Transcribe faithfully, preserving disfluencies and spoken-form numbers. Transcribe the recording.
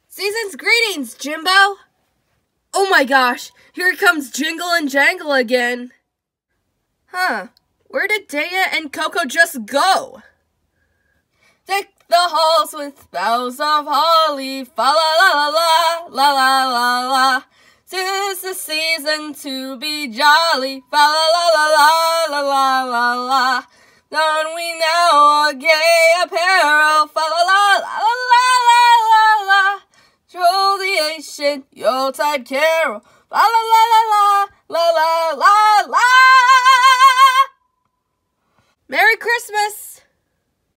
Season's greetings, Jimbo! Oh my gosh, here comes Jingle and Jangle again. Huh, where did Daya and Coco just go? Deck the halls with boughs of holly, fa la la la la, la la la la. 'Tis the season to be jolly, fa la la la la, la la la la. Don we now a gay apparel, fa la la la la la la la. Troll the ancient Yuletide carol, fa la la la la, la la la la. Merry Christmas!